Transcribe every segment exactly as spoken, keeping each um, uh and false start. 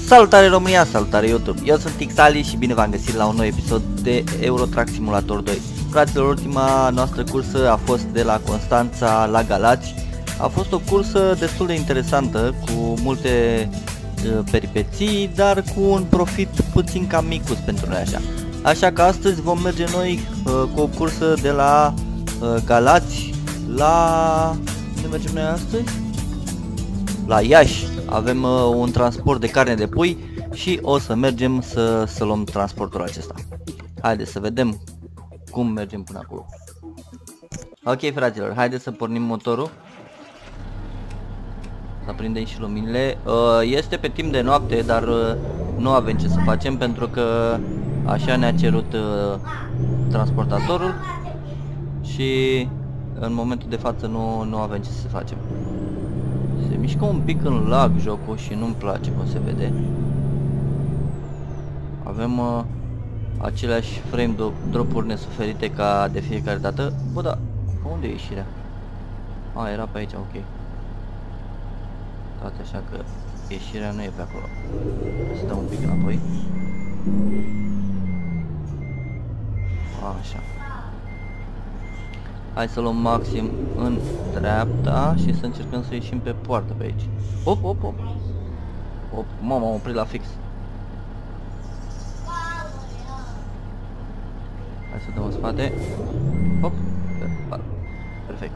Salutare România, salutare YouTube, eu sunt Xali și bine v-am găsit la un nou episod de Euro Truck Simulator doi. Fraților, ultima noastră cursă a fost de la Constanța la Galați. A fost o cursă destul de interesantă, cu multe uh, peripeții, dar cu un profit puțin cam micus pentru noi așa. Așa că astăzi vom merge noi uh, cu o cursă de la uh, Galați la... unde mergem noi astăzi? La Iași. Avem uh, un transport de carne de pui și o să mergem să, să luăm transportul acesta. Haideți să vedem cum mergem până acolo. Ok, fraților, haideți să pornim motorul. Să aprindem și luminile. uh, Este pe timp de noapte, dar uh, nu avem ce să facem, pentru că așa ne-a cerut uh, transportatorul. Și în momentul de față nu, nu avem ce să facem. Se mișcă un pic în lag jocul și nu-mi place cum se vede. Avem uh, aceleași frame drop-uri nesuferite ca de fiecare dată. Bă, da, unde e ieșirea? A, era pe aici, ok. Toate așa că ieșirea nu e pe acolo. Să dăm un pic înapoi. Așa. Hai să luăm maxim în dreapta și să încercăm să ieșim pe poartă pe aici. Op, op, op. Op, mama, m-am oprit la fix. Hai să dăm în spate. Hop. Perfect.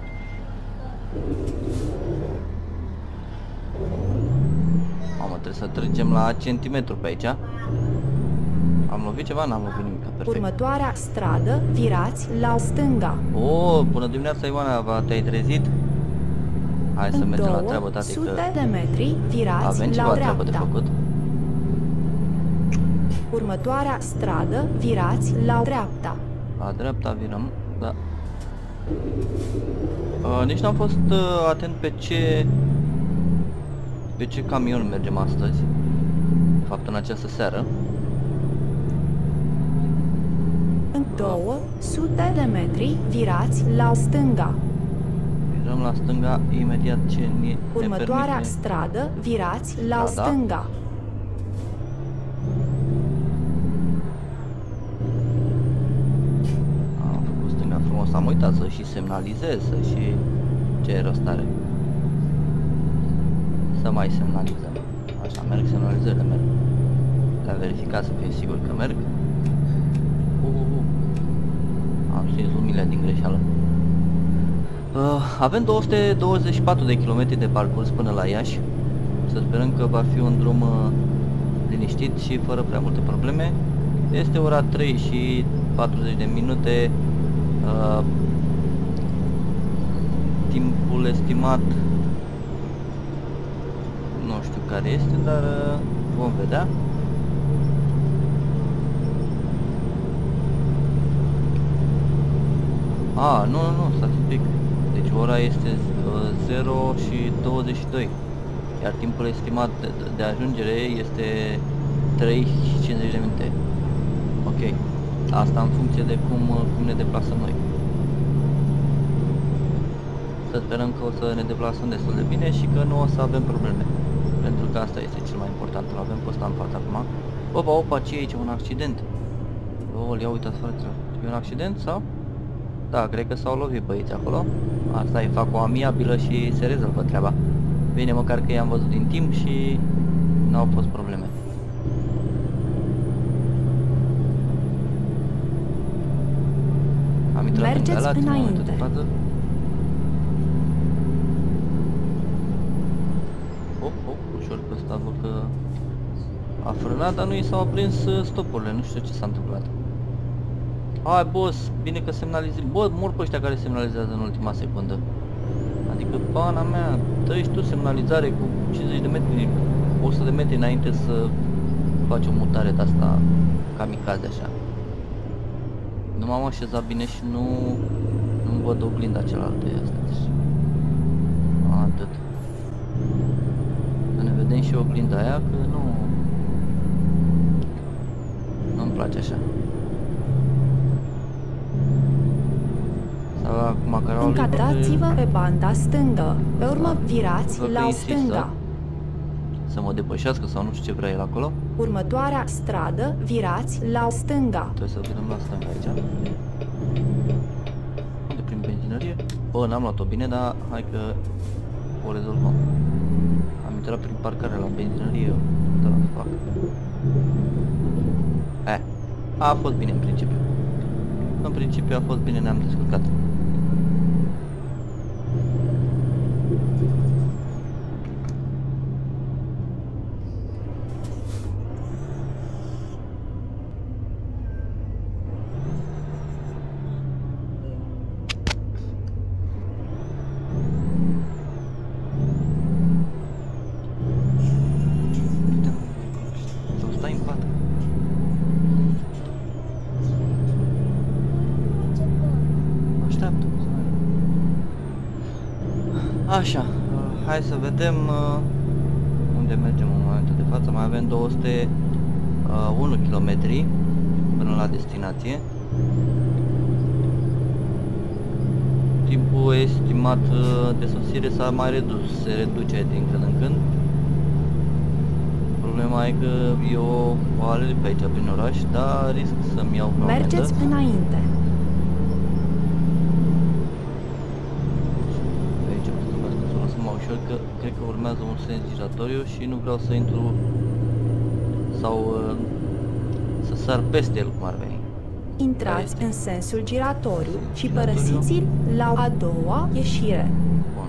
Mamă, trebuie să trecem la centimetru pe aici. Am lovit ceva? N-am lovit nimic. Perfect. Următoarea stradă, virați la stânga. Oh, bună dimineața, Ioana, te-ai trezit? Hai să mergem la treabă, tati, că de metri, virați avem ceva la treabă de făcut. Următoarea stradă, virați la dreapta. La dreapta virăm, da. Uh, nici n-am fost uh, atent pe ce pe ce camion mergem astăzi. De fapt, în această seară. În două sute de metri, virați la stânga. Virăm la stânga imediat ce ne Următoarea permite stradă, virați la strada. stânga. Am făcut stânga frumos, am uitat să și semnalizez, să și... ce rost are să mai semnalizăm. Așa, merg semnalizările, merg. Le-a verificat să fie sigur că merg. Uh, uh, uh. Am stins lumile din greșeală. Uh, avem două sute douăzeci și patru de kilometri de parcurs până la Iași. Să sperăm că va fi un drum uh, liniștit și fără prea multe probleme. Este ora trei și patruzeci de minute. Uh, timpul estimat nu știu care este, dar uh, vom vedea. A, nu, nu, nu, stați un pic. Deci ora este uh, zero și douăzeci și doi. Iar timpul estimat de, de ajungere este trei și cincizeci de minute. Ok. Asta în funcție de cum, cum ne deplasăm noi. Să sperăm că o să ne deplasăm destul de bine și că nu o să avem probleme. Pentru că asta este cel mai important. Îl avem pe ăsta în față acum. Opa, opa, ce e aici? Un accident. Oh, ia uitați, frate. E un accident sau? Da, cred că s-au lovit băieți acolo. Asta e, fac o amiabilă și se rezolvă treaba. Bine, măcar că i-am văzut din timp și n-au fost probleme. Am intrat Mergeți în Galați în înainte. momentul de față. Hop, hop, ușor pe ăsta văd că a frânat, dar nu i s-au aprins stopurile, nu știu ce s-a întâmplat. Hai, boss, bine că semnalizezi. Bă, mor pe ăștia care semnalizează în ultima secundă. Adică, pana mea, dă-i tu semnalizare cu cincizeci de metri, o sută de metri înainte să faci o mutare de asta kamikaze așa. Nu m-am așezat bine și nu nu văd oglinda cealaltă astăzi. Atât. Să ne vedem și oglinda aia, că nu nu-mi place așa. Încadrați-vă pe banda stângă. Pe urmă, virați la stânga. să mă depășească sau nu știu ce vrea el acolo. Următoarea stradă, virați la stânga. Trebuie să vedem la stânga aici. Unde prin benzinărie? Bă, n-am luat-o bine, dar hai că o rezolvăm. Am intrat prin parcare la benzinărie, da, fac. Eh, a fost bine în principiu. În principiu a fost bine, ne-am descurcat. Așa, hai să vedem uh, unde mergem în momentul de față. Mai avem două sute unu kilometri până la destinație. Timpul estimat de sosire s-a mai redus, se reduce din când în când. Problema e că eu o alerg pe aici prin oraș, dar risc să-mi iau o Mergeți amendă. înainte. Că cred că urmează un sens giratoriu și nu vreau să intru sau uh, să sar peste el cum ar veni. Intrați în sensul giratoriu și părăsiți-l la a doua ieșire. Bun.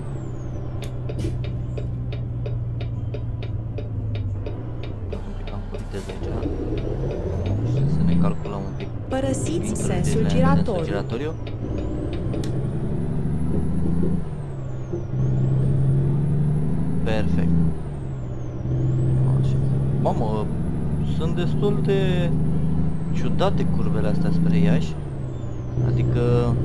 Un pic am cu viteză aici. Și să ne calculăm un pic. Părăsiți sensul Sensul giratoriu. giratoriu. Perfect. Așa. Mamă, sunt destul de ciudate curbele astea spre Iași. Adică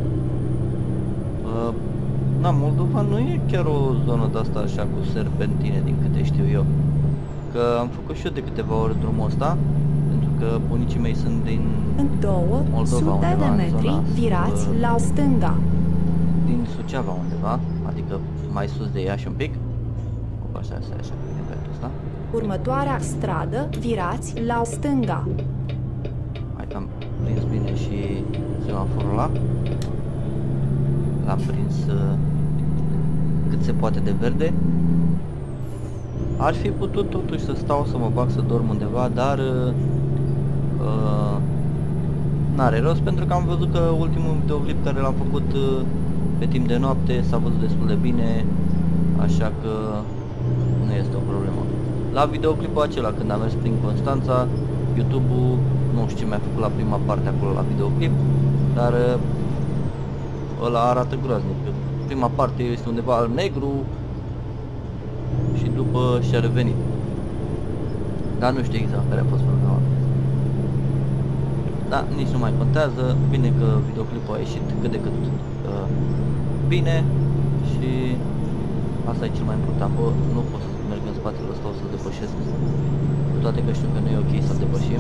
uh, na, Moldova nu e chiar o zonă de asta așa cu serpentine din câte știu eu. Că am făcut și eu de câteva ori drumul ăsta, pentru că bunicii mei sunt din În două Moldova, sute de undeva în metri, zona, virați uh, la stânga. din Suceava undeva, adică mai sus de Iași un pic. Așa, așa, așa, bine pe ăsta. Următoarea stradă, virați la stânga. Hai că am prins bine și semaforul ăla. L-am prins uh, cât se poate de verde. Ar fi putut totuși să stau să mă bag să dorm undeva, dar uh, uh, n-are rost, pentru că am văzut că ultimul videoclip care l-am făcut uh, pe timp de noapte s-a văzut destul de bine, așa că nu este o problemă. La videoclipul acela, când am mers prin Constanța, YouTube-ul, nu știu ce mi-a făcut la prima parte acolo la videoclip, dar ăla arată groaznic. Prima parte este undeva al negru și după și-a revenit. Dar nu știu exact care a fost problema. Da, nici nu mai contează, bine că videoclipul a ieșit cât de cât uh, bine și asta e cel mai important. Bă, nu pot să merg în spatele ăsta, o să-l depășesc, cu toate că știu că nu e ok să-l depășim.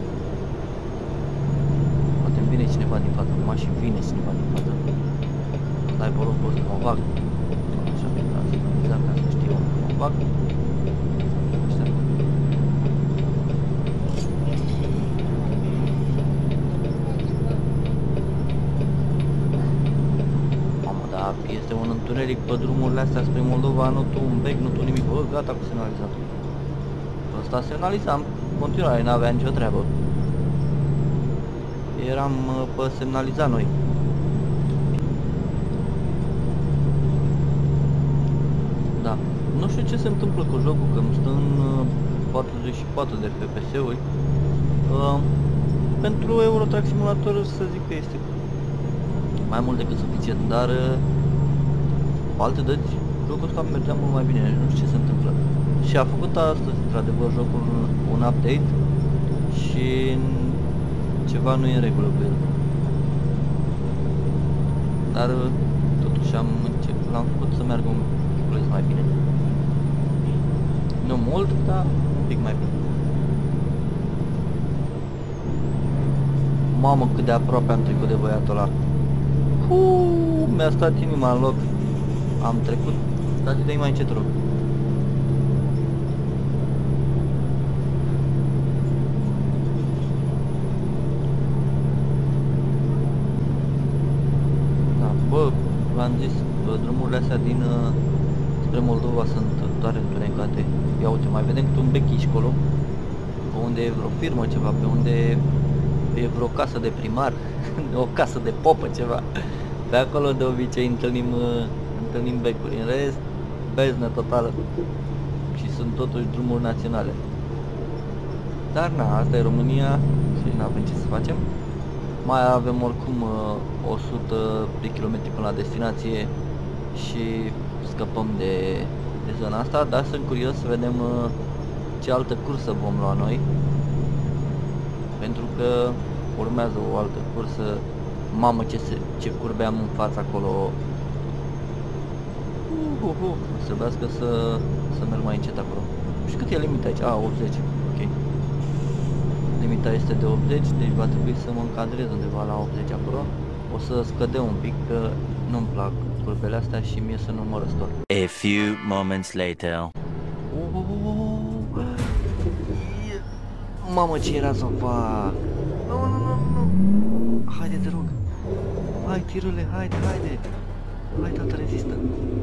Poate îmi vine cineva din față, acum și vine cineva din față. Stai pe locul ăsta, mă bag. Așa, exact ca să știu, mă bag. Așa. Mamă, dar este un întuneric pe drumurile astea spre Moldova, nu tu un bec, nu tu nimic. Bă, gata cu semnalizatul. Ăsta semnalizam, în continuare, n-avea nicio treabă. Eram pe semnalizat noi. Da. Nu știu ce se întâmplă cu jocul, că îmi stă în patruzeci și patru de F P S-uri. Uh, pentru Euro Truck Simulator să zic că este mai mult decât suficient, dar uh, pe alte dăți jocul ăsta mergea mult mai bine, nu știu ce se întâmplă. Și a făcut astăzi, într-adevăr, jocul un update și ceva nu e în regulă cu el. Dar totuși am început, l-am făcut să meargă un pic mai bine. Nu mult, dar un pic mai bine. Mamă, cât de aproape am trecut de băiatul ăla. Uuu, mi-a stat inima în loc. Am trecut, dați-i de mai încet, rog. am zis, drumurile astea din uh, spre Moldova sunt doar întunecate. Ia uite, mai vedem câte un bechiș acolo, pe unde e vreo firmă ceva, pe unde e vreo casă de primar, o casă de popă ceva. Pe acolo de obicei întâlnim, uh, întâlnim becuri, în rest, beznă totală. Și sunt totuși drumuri naționale. Dar na, asta e România și nu avem ce să facem. Mai avem oricum uh, o sută de kilometri până la destinație și scăpăm de, de zona asta, dar sunt curios să vedem uh, ce altă cursă vom lua noi. Pentru că urmează o altă cursă. Mamă, ce, se, ce curbe am în fața acolo. Uh, uh, uh. O să trebuiască să, să merg mai încet acolo. Și cât e limita aici? A, optzeci. Ok. Limita este de optzeci, deci va trebui să mă încadrez undeva la optzeci acolo. O să scădem un pic, că nu-mi plac curbele astea și mie să nu mă răstor. A few moments later. Uh, Mamă, ce era să fac? Nu, nu, nu, nu. Haide, te rog. Hai, tirule, haide, haide. Hai, tata, rezistă.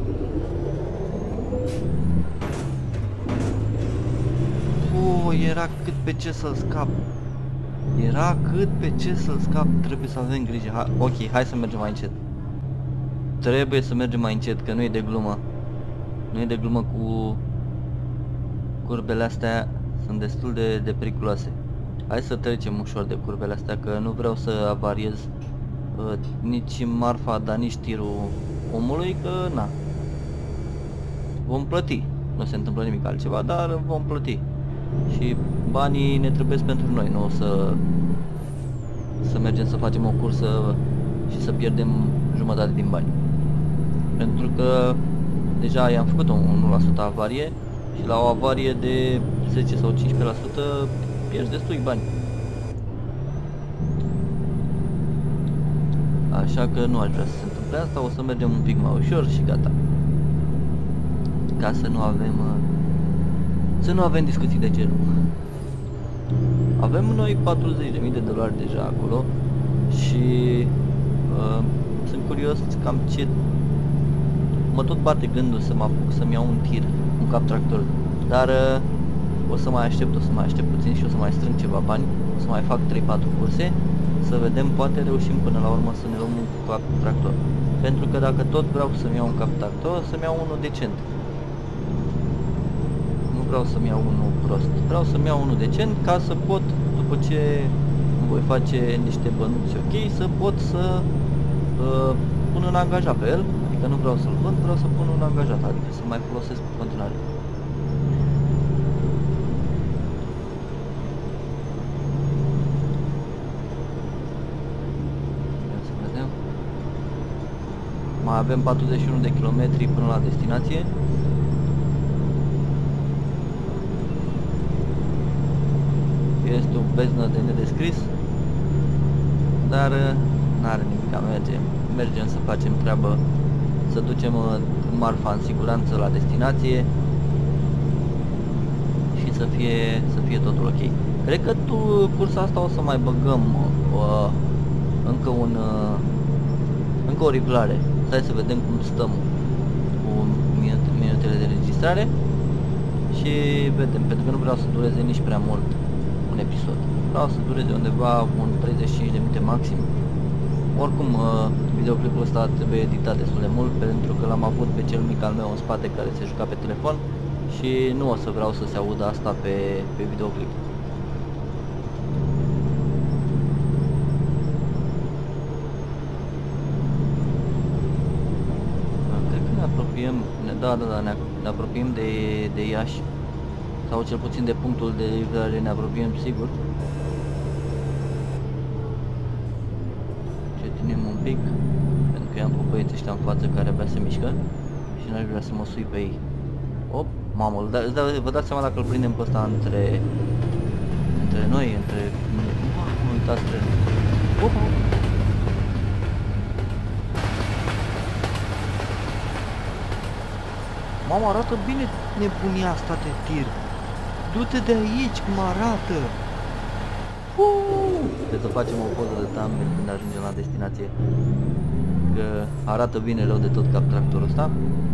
Oh, era cât pe ce să scap. Era cât pe ce să scap. Trebuie să avem grijă. Ha, ok, hai să mergem mai încet. Trebuie să mergem mai încet, că nu e de glumă. Nu e de glumă cu curbele astea, sunt destul de, de periculoase. Hai să trecem ușor de curbele astea, că nu vreau să avariez uh, nici marfa, dar nici tirul omului, că na. Vom plăti. Nu se întâmplă nimic altceva, dar vom plăti. Și banii ne trebuie pentru noi, nu o să, să mergem să facem o cursă și să pierdem jumătate din bani. Pentru că deja i-am făcut o unu la sută avarie și la o avarie de zece sau cincisprezece la sută pierzi destui bani. Așa că nu aș vrea să se întâmple asta, o să mergem un pic mai ușor și gata. Ca să nu avem să nu avem discuții de genul. Avem noi patruzeci de mii de dolari deja acolo și uh, sunt curios cam ce mă tot bate gândul să mă apuc să-mi iau un tir, un cap tractor, dar uh, o să mai aștept, o să mai aștept puțin și o să mai strâng ceva bani, o să mai fac trei patru curse, să vedem, poate reușim până la urmă să ne luăm un cap tractor. Pentru că dacă tot vreau să-mi iau un cap tractor, să-mi iau unul decent. Nu vreau să-mi iau unul prost, vreau să-mi iau unul decent ca să pot, după ce îmi voi face niște bănuți ok, să pot să uh, pun un angajat pe el. Adică nu vreau să-l vând, vreau să pun un angajat, adică să mai folosesc în continuare. Ia să vedem. Mai avem patruzeci și unu de kilometri până la destinație. Este o beznă de nedescris, dar n-are nimic, merge. Mergem să facem treabă, să ducem marfa în siguranță la destinație și să fie, să fie totul ok. Cred că tu, cursa asta o să mai băgăm uh, încă un uh, încă o riglare. Stai să vedem cum stăm cu minutele de registrare și vedem, pentru că nu vreau să dureze nici prea mult un episod. Vreau să dureze undeva un treizeci și cinci de minute maxim. Oricum, videoclipul ăsta trebuie editat destul de mult, pentru că l-am avut pe cel mic al meu în spate care se juca pe telefon și nu o să vreau să se audă asta pe, pe videoclip. Cred că ne apropiem, da, da, da, ne, ne apropiem de, de Iași, sau cel puțin de punctul de livrare ne apropiem sigur. Un pic, pentru că am pe băieții ăștia în față care abia se mișcă și n-aș vrea să mă sui pe ei. Op, mamă, da, da, vă dați seama dacă îl prindem pe ăsta între între noi, între... Mamă, uitați trenul. Op, op. Mamă, arată bine nebunia asta de tir. Du-te de aici cum arată. Trebuie să facem o poză de thumbnail când ajungem la destinație. Adică arată bine rău de tot cap tractorul ăsta.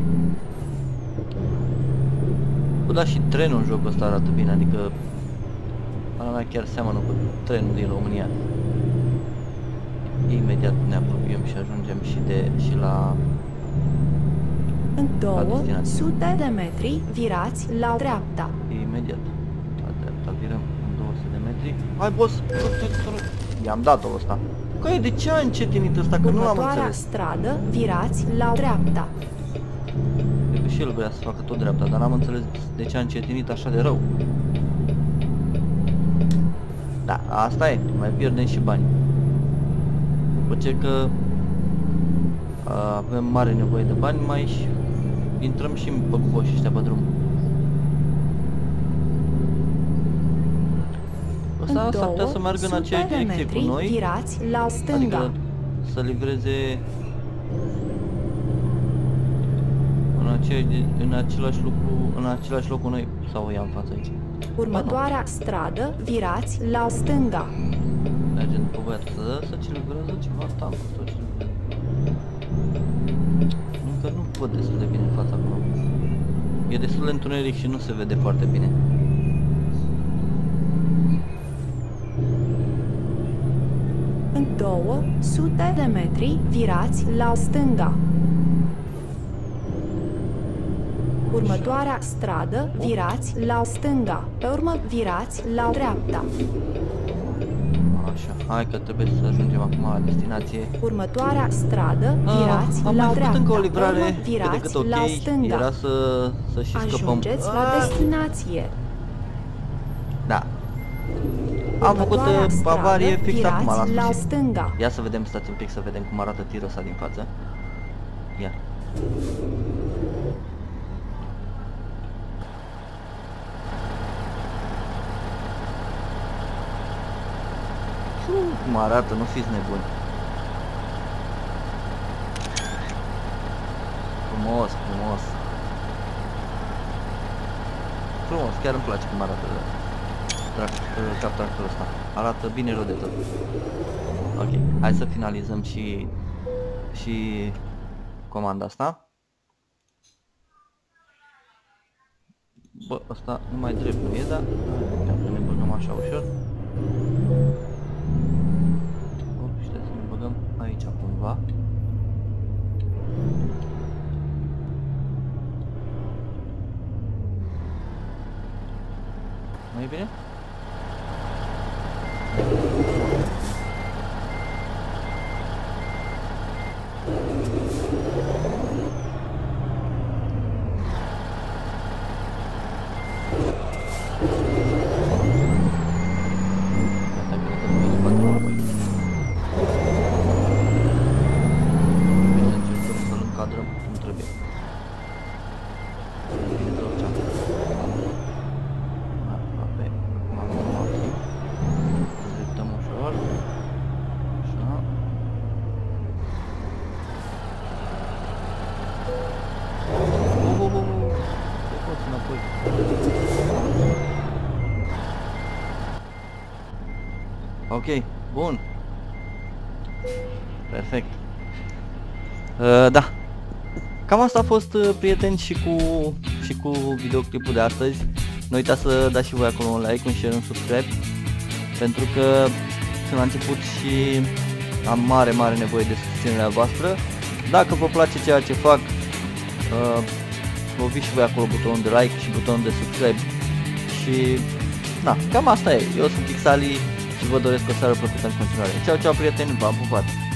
Bă, da, și trenul în jocul ăsta arată bine, adică pana mea chiar seamănă cu trenul din România. Imediat ne apropiem și ajungem și de și la În două sute de metri virați la dreapta. Imediat la dreapta virăm în două sute de metri. Hai, boss! I-am dat-o ăsta. Că de ce a încetinit ăsta? Că nu l-am Următoarea înțeles. stradă virați la dreapta. Cred că și el vrea să facă tot dreapta, dar n-am înțeles de ce a încetinit așa de rău. Da, asta e, mai pierdem și bani. După ce că a, avem mare nevoie de bani, mai și intrăm și pe goși ăștia pe drum. Ăsta s-ar putea să meargă în aceeași direcție cu noi, virați la stânga. adică să livreze în, aceeași, în același lucru, în același loc cu noi, sau o ia în față aici. Următoarea stradă virați la stânga. Mergem după băiatul să, să ce livrează ceva tancuri sau ce livrează. Încă nu văd destul de bine în fața acolo. E destul de întuneric și nu se vede foarte bine. În două sute de metri virați la stânga. Următoarea stradă virați la stânga. Pe urmă virați la dreapta. Așa, hai că trebuie să ajungem acum la destinație. Următoarea stradă virați ah, am la mai dreapta. făcut încă o Pe livrare, urmă, cât de virați cât ok, la stânga. era să, să și scăpăm. Ajungeți la Ah, destinație. da. Am făcut Următoarea uh, stradă, avarie fix acum la virați la sfârșit. stânga. Ia să vedem, stați un pic să vedem cum arată tirul ăsta din față. Ia. Cum arată, nu fiți nebuni. Frumos, frumos. Frumos, chiar îmi place cum arată cap tractorul ăsta. Arată bine rău de tot. Ok, hai să finalizăm și și comanda asta. Bă, ăsta numai drept nu e, dar dacă ne băgăm așa ușor. Și trebuie să ne băgăm aici cumva. Mai e bine? Ok, bun. Perfect. Uh, da. Cam asta a fost, uh, prieteni, și cu și cu videoclipul de astăzi. Nu uitați să dați și voi acolo un like, un share, un subscribe, pentru că sunt la început și am mare, mare nevoie de susținerea voastră. Dacă vă place ceea ce fac, uh, loviți și voi acolo butonul de like și butonul de subscribe. Și da, cam asta e. Eu sunt Pixali și vă doresc o seară plăcută în continuare. Ceau, ceau, prieteni, v-am pupat!